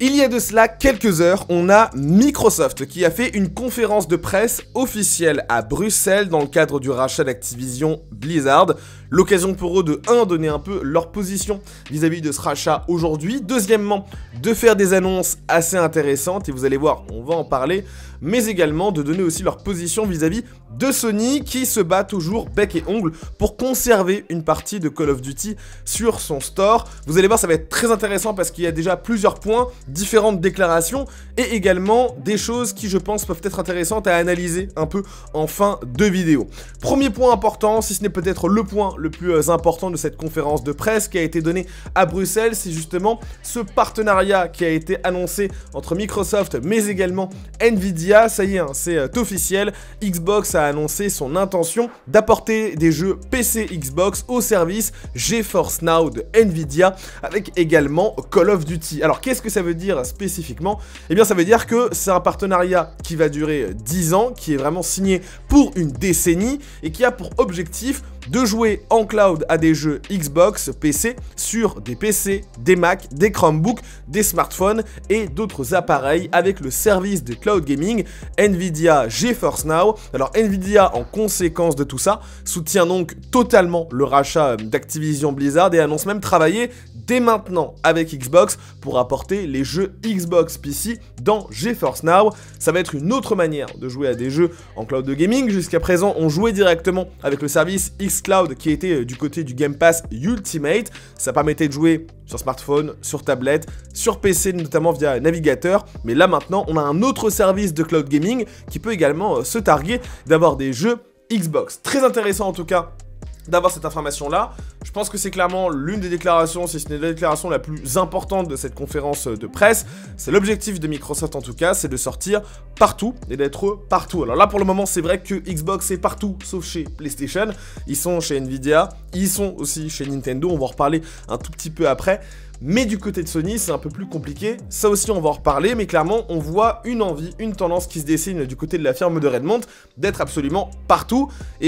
Il y a de cela quelques heures, on a Microsoft qui a fait une conférence de presse officielle à Bruxelles dans le cadre du rachat d'Activision Blizzard. L'occasion pour eux de donner un peu leur position vis-à-vis de ce rachat aujourd'hui. Deuxièmement, de faire des annonces assez intéressantes, et vous allez voir, on va en parler, mais également de donner aussi leur position vis-à-vis de Sony qui se bat toujours bec et ongle pour conserver une partie de Call of Duty sur son store. Vous allez voir, ça va être très intéressant parce qu'il y a déjà plusieurs points, différentes déclarations et également des choses qui je pense peuvent être intéressantes à analyser un peu en fin de vidéo. Premier point important, si ce n'est peut-être le point le plus important de cette conférence de presse qui a été donnée à Bruxelles, c'est justement ce partenariat qui a été annoncé entre Microsoft mais également Nvidia. Ça y est, hein, c'est officiel, Xbox a annoncé son intention d'apporter des jeux PC Xbox au service GeForce Now de Nvidia avec également Call of Duty. Alors qu'est-ce que ça veut dire spécifiquement? Eh bien ça veut dire que c'est un partenariat qui va durer 10 ans, qui est vraiment signé pour une décennie et qui a pour objectif de jouer en cloud à des jeux Xbox, PC, sur des PC, des Mac, des Chromebooks, des smartphones et d'autres appareils avec le service de cloud gaming Nvidia GeForce Now. Alors Nvidia, en conséquence de tout ça, soutient donc totalement le rachat d'Activision Blizzard et annonce même travailler dès maintenant avec Xbox pour apporter les jeux Xbox PC dans GeForce Now. Ça va être une autre manière de jouer à des jeux en cloud de gaming. Jusqu'à présent, on jouait directement avec le service xCloud qui était du côté du Game Pass Ultimate. Ça permettait de jouer sur smartphone, sur tablette, sur PC notamment via navigateur. Mais là maintenant, on a un autre service de cloud gaming qui peut également se targuer d'avoir des jeux Xbox. Très intéressant en tout cas d'avoir cette information-là. Je pense que c'est clairement l'une des déclarations, si ce n'est la déclaration la plus importante de cette conférence de presse. C'est l'objectif de Microsoft en tout cas, c'est de sortir partout et d'être partout. Alors là pour le moment c'est vrai que Xbox est partout sauf chez PlayStation. Ils sont chez Nvidia, ils sont aussi chez Nintendo, on va en reparler un tout petit peu après. Mais du côté de Sony, c'est un peu plus compliqué. Ça aussi, on va en reparler. Mais clairement, on voit une envie, une tendance qui se dessine du côté de la firme de Redmond d'être absolument partout. Et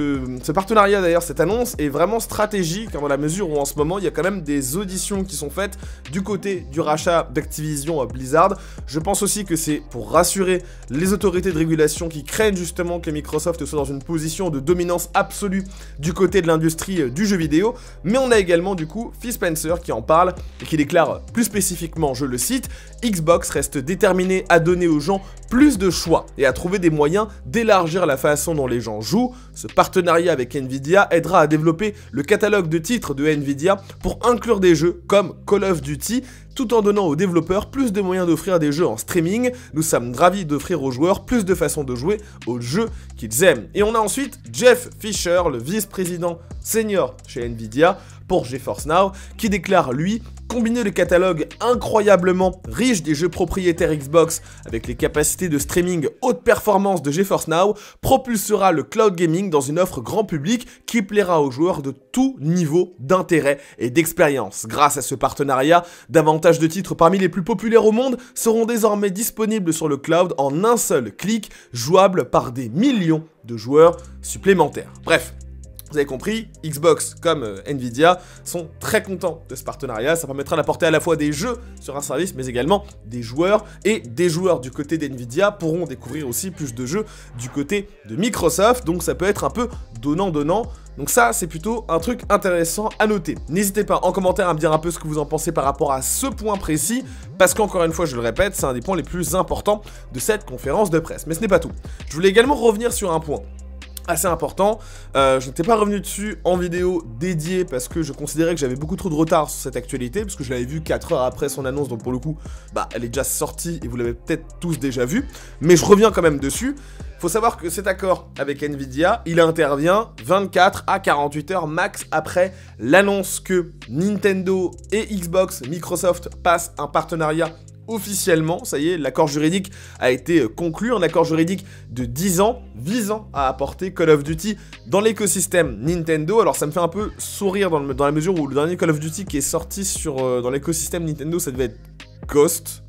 ce partenariat, d'ailleurs, cette annonce est vraiment stratégique dans la mesure où en ce moment, il y a quand même des auditions qui sont faites du côté du rachat d'Activision Blizzard. Je pense aussi que c'est pour rassurer les autorités de régulation qui craignent justement que Microsoft soit dans une position de dominance absolue du côté de l'industrie du jeu vidéo. Mais on a également, du coup, Phil Spencer qui en parle et qui déclare plus spécifiquement, je le cite, « Xbox reste déterminé à donner aux gens plus de choix et à trouver des moyens d'élargir la façon dont les gens jouent. Ce partenariat avec Nvidia aidera à développer le catalogue de titres de Nvidia pour inclure des jeux comme Call of Duty, tout en donnant aux développeurs plus de moyens d'offrir des jeux en streaming. Nous sommes ravis d'offrir aux joueurs plus de façons de jouer aux jeux qu'ils aiment. » Et on a ensuite Jeff Fisher, le vice-président senior chez Nvidia pour GeForce Now, qui déclare lui combiner le catalogue incroyablement riche des jeux propriétaires Xbox avec les capacités de streaming haute performance de GeForce Now propulsera le cloud gaming dans une offre grand public qui plaira aux joueurs de tout niveau d'intérêt et d'expérience. Grâce à ce partenariat, davantage de titres parmi les plus populaires au monde seront désormais disponibles sur le cloud en un seul clic, jouables par des millions de joueurs supplémentaires. Bref. Vous avez compris, Xbox comme Nvidia sont très contents de ce partenariat. Ça permettra d'apporter à la fois des jeux sur un service, mais également des joueurs. Et des joueurs du côté d'Nvidia pourront découvrir aussi plus de jeux du côté de Microsoft. Donc ça peut être un peu donnant-donnant. Donc ça, c'est plutôt un truc intéressant à noter. N'hésitez pas en commentaire à me dire un peu ce que vous en pensez par rapport à ce point précis. Parce qu'encore une fois, je le répète, c'est un des points les plus importants de cette conférence de presse. Mais ce n'est pas tout. Je voulais également revenir sur un point assez important, je n'étais pas revenu dessus en vidéo dédiée parce que je considérais que j'avais beaucoup trop de retard sur cette actualité, parce que je l'avais vu 4 heures après son annonce, donc pour le coup, bah elle est déjà sortie et vous l'avez peut-être tous déjà vu, mais je reviens quand même dessus. Faut savoir que cet accord avec Nvidia, il intervient 24 à 48 heures max après l'annonce que Nintendo et Xbox, Microsoft passent un partenariat officiellement. Ça y est, l'accord juridique a été conclu, un accord juridique de 10 ans visant à apporter Call of Duty dans l'écosystème Nintendo. Alors ça me fait un peu sourire dans la mesure où le dernier Call of Duty qui est sorti dans l'écosystème Nintendo, ça devait être Ghost,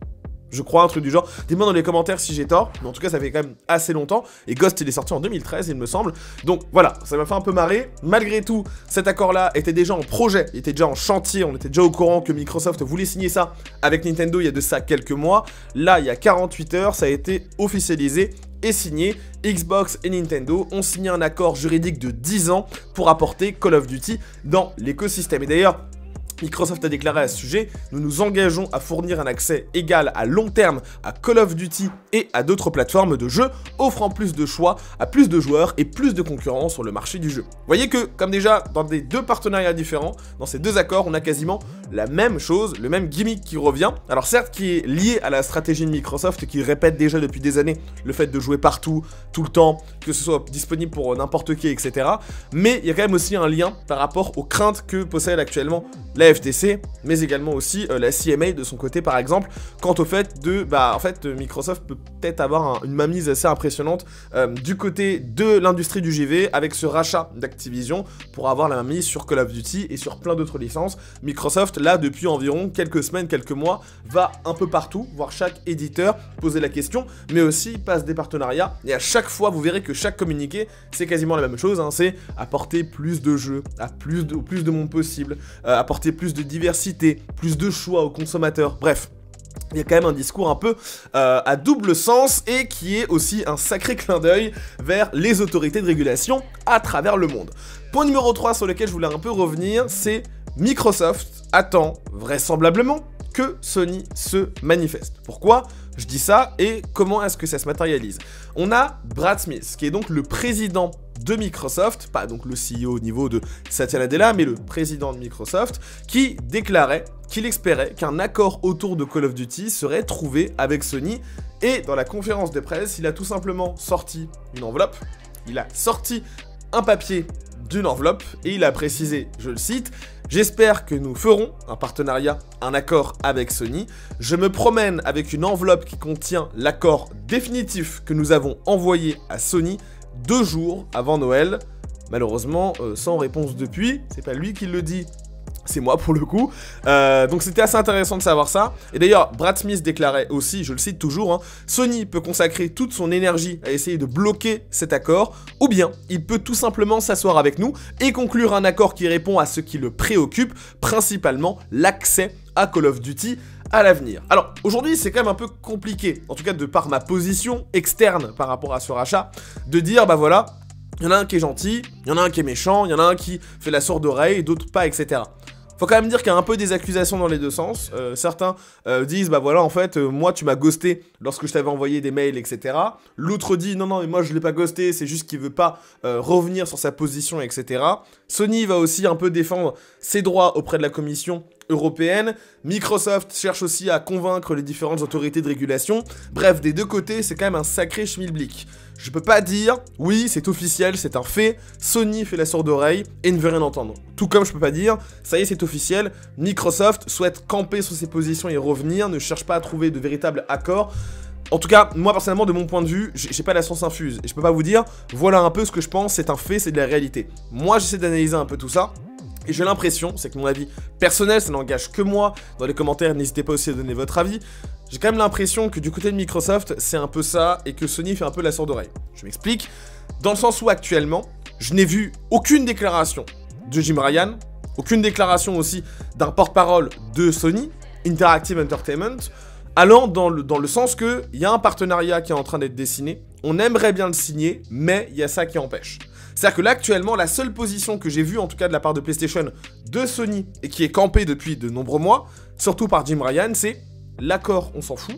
je crois, un truc du genre. Dis-moi dans les commentaires si j'ai tort, mais en tout cas ça fait quand même assez longtemps, et Ghost il est sorti en 2013 il me semble, donc voilà, ça m'a fait un peu marrer. Malgré tout, cet accord là était déjà en projet, il était déjà en chantier, on était déjà au courant que Microsoft voulait signer ça avec Nintendo il y a de ça quelques mois. Là il y a 48 heures, ça a été officialisé et signé. Xbox et Nintendo ont signé un accord juridique de 10 ans pour apporter Call of Duty dans l'écosystème. Et d'ailleurs, Microsoft a déclaré à ce sujet, nous nous engageons à fournir un accès égal à long terme à Call of Duty et à d'autres plateformes de jeux, offrant plus de choix à plus de joueurs et plus de concurrence sur le marché du jeu. Vous voyez que, comme déjà dans des deux partenariats différents, dans ces deux accords, on a quasiment la même chose, le même gimmick qui revient. Alors certes, qui est lié à la stratégie de Microsoft, qui répète déjà depuis des années le fait de jouer partout, tout le temps, que ce soit disponible pour n'importe qui, etc. Mais il y a quand même aussi un lien par rapport aux craintes que possède actuellement la FTC, mais également aussi la CMA de son côté par exemple, quant au fait de, en fait, Microsoft peut peut-être avoir une mainmise assez impressionnante du côté de l'industrie du JV avec ce rachat d'Activision pour avoir la mainmise sur Call of Duty et sur plein d'autres licences. Microsoft, là, depuis environ quelques semaines, quelques mois, va un peu partout, voir chaque éditeur poser la question, mais aussi passe des partenariats, et à chaque fois, vous verrez que chaque communiqué, c'est quasiment la même chose, hein, c'est apporter plus de jeux, à plus de monde possible, apporter plus de diversité, plus de choix aux consommateurs, bref. Il y a quand même un discours un peu à double sens et qui est aussi un sacré clin d'œil vers les autorités de régulation à travers le monde. Point numéro 3 sur lequel je voulais un peu revenir, c'est Microsoft attend vraisemblablement que Sony se manifeste. Pourquoi je dis ça et comment est-ce que ça se matérialise? On a Brad Smith, qui est donc le président de Microsoft, pas donc le CEO au niveau de Satya Nadella, mais le président de Microsoft, qui déclarait qu'il espérait qu'un accord autour de Call of Duty serait trouvé avec Sony. Et dans la conférence de presse, il a tout simplement sorti une enveloppe, il a sorti un papier d'une enveloppe et il a précisé, je le cite, « J'espère que nous ferons un partenariat, un accord avec Sony. Je me promène avec une enveloppe qui contient l'accord définitif que nous avons envoyé à Sony 2 jours avant Noël. » Malheureusement, sans réponse depuis, c'est pas lui qui le dit, c'est moi pour le coup. Donc c'était assez intéressant de savoir ça. Et d'ailleurs, Brad Smith déclarait aussi, je le cite toujours, hein, Sony peut consacrer toute son énergie à essayer de bloquer cet accord, ou bien il peut tout simplement s'asseoir avec nous et conclure un accord qui répond à ce qui le préoccupe, principalement l'accès à Call of Duty à l'avenir. Alors, aujourd'hui, c'est quand même un peu compliqué, en tout cas de par ma position externe par rapport à ce rachat, de dire, bah voilà, il y en a un qui est gentil, il y en a un qui est méchant, il y en a un qui fait la sourde oreille, d'autres pas, etc. Faut quand même dire qu'il y a un peu des accusations dans les deux sens. Certains disent, bah voilà, en fait, moi, tu m'as ghosté lorsque je t'avais envoyé des mails, etc. L'autre dit, non, non, mais moi, je l'ai pas ghosté, c'est juste qu'il veut pas revenir sur sa position, etc. Sony va aussi un peu défendre ses droits auprès de la Commission européenne. Microsoft cherche aussi à convaincre les différentes autorités de régulation. Bref, des deux côtés, c'est quand même un sacré schmilblick. Je peux pas dire, oui, c'est officiel, c'est un fait, Sony fait la sourde oreille et ne veut rien entendre. Tout comme je peux pas dire, ça y est, c'est officiel, Microsoft souhaite camper sur ses positions et revenir, ne cherche pas à trouver de véritables accords. En tout cas, moi personnellement, de mon point de vue, j'ai pas la science infuse, et je peux pas vous dire, voilà un peu ce que je pense, c'est un fait, c'est de la réalité. Moi, j'essaie d'analyser un peu tout ça. Et j'ai l'impression, c'est que mon avis personnel, ça n'engage que moi. Dans les commentaires, n'hésitez pas aussi à donner votre avis. J'ai quand même l'impression que du côté de Microsoft, c'est un peu ça, et que Sony fait un peu la sourde oreille. Je m'explique. Dans le sens où actuellement, je n'ai vu aucune déclaration de Jim Ryan, aucune déclaration aussi d'un porte-parole de Sony, Interactive Entertainment, allant dans le sens qu'il y a un partenariat qui est en train d'être dessiné, on aimerait bien le signer, mais il y a ça qui empêche. C'est-à-dire que là, actuellement, la seule position que j'ai vue, en tout cas de la part de PlayStation, de Sony, et qui est campée depuis de nombreux mois, surtout par Jim Ryan, c'est l'accord, on s'en fout,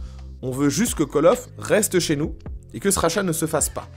on veut juste que Call of reste chez nous, et que ce rachat ne se fasse pas.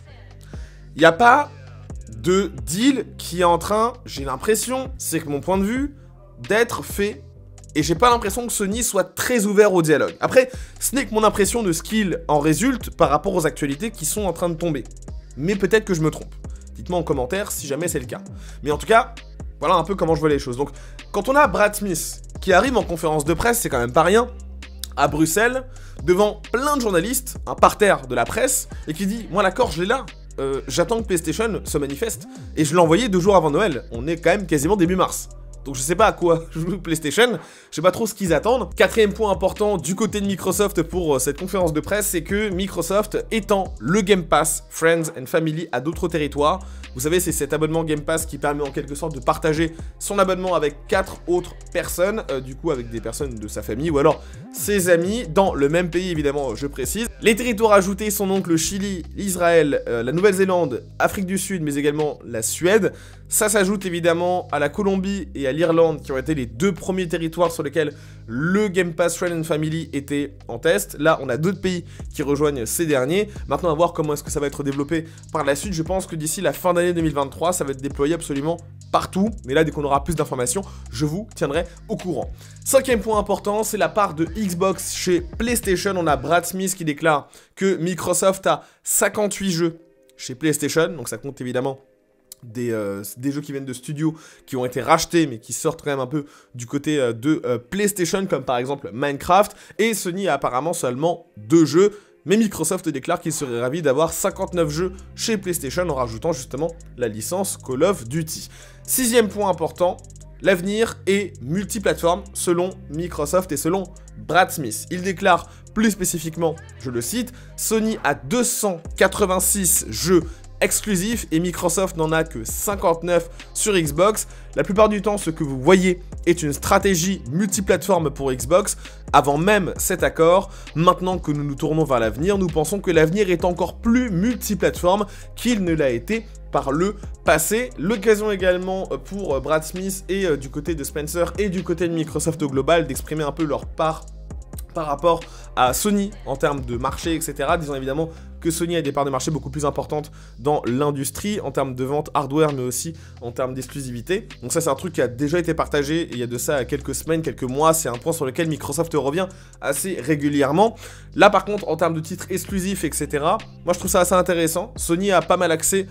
Il n'y a pas de deal qui est en train, j'ai l'impression, c'est que mon point de vue, d'être fait, et j'ai pas l'impression que Sony soit très ouvert au dialogue. Après, ce n'est que mon impression de ce qu'il en résulte par rapport aux actualités qui sont en train de tomber. Mais peut-être que je me trompe. Dites-moi en commentaire si jamais c'est le cas. Mais en tout cas, voilà un peu comment je vois les choses. Donc, quand on a Brad Smith qui arrive en conférence de presse, c'est quand même pas rien, à Bruxelles, devant plein de journalistes, un parterre de la presse, et qui dit « Moi l'accord, je l'ai là, j'attends que PlayStation se manifeste. » Et je l'ai envoyé 2 jours avant Noël, on est quand même quasiment début mars. Donc je sais pas à quoi joue PlayStation, je sais pas trop ce qu'ils attendent. Quatrième point important du côté de Microsoft pour cette conférence de presse, c'est que Microsoft étend le Game Pass Friends and Family à d'autres territoires. Vous savez, c'est cet abonnement Game Pass qui permet en quelque sorte de partager son abonnement avec 4 autres personnes, du coup avec des personnes de sa famille ou alors ses amis, dans le même pays évidemment, je précise. Les territoires ajoutés sont donc le Chili, l'Israël, la Nouvelle-Zélande, Afrique du Sud, mais également la Suède. Ça s'ajoute évidemment à la Colombie et à l'Irlande, qui ont été les 2 premiers territoires sur lesquels le Game Pass Friends and Family était en test. Là, on a d'autres pays qui rejoignent ces derniers. Maintenant, à voir comment est-ce que ça va être développé par la suite. Je pense que d'ici la fin d'année 2023, ça va être déployé absolument partout. Mais là, dès qu'on aura plus d'informations, je vous tiendrai au courant. Cinquième point important, c'est la part de Xbox chez PlayStation. On a Brad Smith qui déclare que Microsoft a 58 jeux chez PlayStation. Donc ça compte évidemment des jeux qui viennent de studios qui ont été rachetés mais qui sortent quand même un peu du côté de PlayStation, comme par exemple Minecraft, et Sony a apparemment seulement 2 jeux, mais Microsoft déclare qu'il serait ravi d'avoir 59 jeux chez PlayStation en rajoutant justement la licence Call of Duty. Sixième point important, l'avenir est multiplateforme selon Microsoft et selon Brad Smith. Il déclare plus spécifiquement, je le cite, Sony a 286 jeux exclusif et Microsoft n'en a que 59 sur Xbox. La plupart du temps, ce que vous voyez est une stratégie multiplateforme pour Xbox. Avant même cet accord, maintenant que nous nous tournons vers l'avenir, nous pensons que l'avenir est encore plus multiplateforme qu'il ne l'a été par le passé. L'occasion également pour Brad Smith et du côté de Spencer et du côté de Microsoft au global d'exprimer un peu leur part par rapport à Sony en termes de marché, etc. Disons évidemment que Sony a des parts de marché beaucoup plus importantes dans l'industrie, en termes de vente hardware, mais aussi en termes d'exclusivité. Donc ça, c'est un truc qui a déjà été partagé, et il y a de ça quelques semaines, quelques mois, c'est un point sur lequel Microsoft revient assez régulièrement. Là, par contre, en termes de titres exclusifs, etc., moi, je trouve ça assez intéressant. Sony a pas mal axé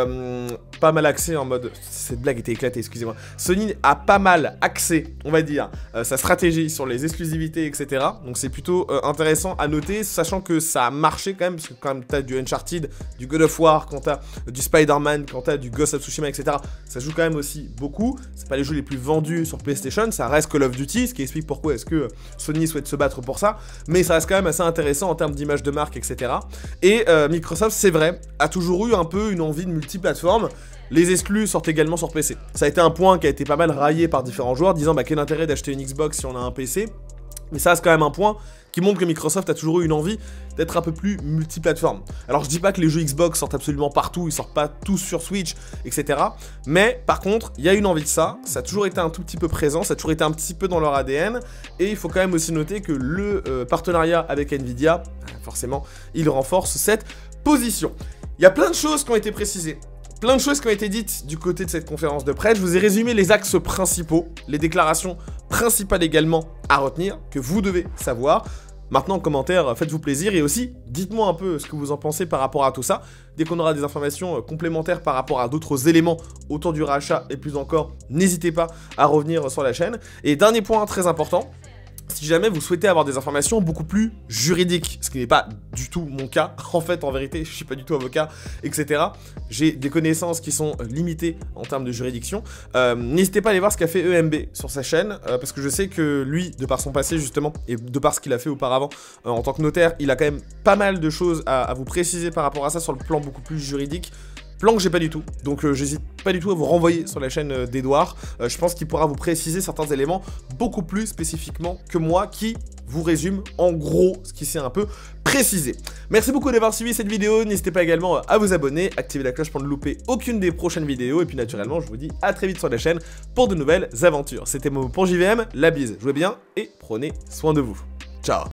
en mode... Cette blague était éclatée, excusez-moi. Sony a pas mal axé, on va dire, sa stratégie sur les exclusivités, etc. Donc c'est plutôt intéressant à noter, sachant que ça a marché quand même, parce que quand même t'as du Uncharted, du God of War, quand t'as du Spider-Man, quand t'as du Ghost of Tsushima, etc. Ça joue quand même aussi beaucoup. C'est pas les jeux les plus vendus sur PlayStation, ça reste Call of Duty, ce qui explique pourquoi est-ce que Sony souhaite se battre pour ça. Mais ça reste quand même assez intéressant en termes d'image de marque, etc. Et Microsoft, c'est vrai, a toujours eu un peu une envie de multiplateforme. Les exclus sortent également sur PC. Ça a été un point qui a été pas mal raillé par différents joueurs, disant bah quel intérêt d'acheter une Xbox si on a un PC. Mais ça reste quand même un point qui montre que Microsoft a toujours eu une envie d'être un peu plus multiplateforme. Alors je dis pas que les jeux Xbox sortent absolument partout, ils sortent pas tous sur Switch, etc. Mais par contre, il y a une envie de ça, ça a toujours été un tout petit peu présent, ça a toujours été un petit peu dans leur ADN, et il faut quand même aussi noter que le partenariat avec Nvidia, forcément, il renforce cette position. Il y a plein de choses qui ont été précisées. Plein de choses qui ont été dites du côté de cette conférence de presse. Je vous ai résumé les axes principaux, les déclarations principales également à retenir, que vous devez savoir. Maintenant, en commentaire, faites-vous plaisir et aussi, dites-moi un peu ce que vous en pensez par rapport à tout ça. Dès qu'on aura des informations complémentaires par rapport à d'autres éléments autour du rachat et plus encore, n'hésitez pas à revenir sur la chaîne. Et dernier point très important, si jamais vous souhaitez avoir des informations beaucoup plus juridiques, ce qui n'est pas du tout mon cas, en fait, en vérité, je suis pas du tout avocat, etc. J'ai des connaissances qui sont limitées en termes de juridiction. N'hésitez pas à aller voir ce qu'a fait EMB sur sa chaîne, parce que je sais que lui, de par son passé justement, et de par ce qu'il a fait auparavant en tant que notaire, il a quand même pas mal de choses à vous préciser par rapport à ça sur le plan beaucoup plus juridique. Plan que j'ai pas du tout, donc j'hésite pas du tout à vous renvoyer sur la chaîne d'Edouard. Je pense qu'il pourra vous préciser certains éléments beaucoup plus spécifiquement que moi qui vous résume en gros ce qui s'est un peu précisé. Merci beaucoup d'avoir suivi cette vidéo, n'hésitez pas également à vous abonner, activer la cloche pour ne louper aucune des prochaines vidéos, et puis naturellement je vous dis à très vite sur la chaîne pour de nouvelles aventures. C'était Momo pour JVM, la bise, jouez bien et prenez soin de vous. Ciao.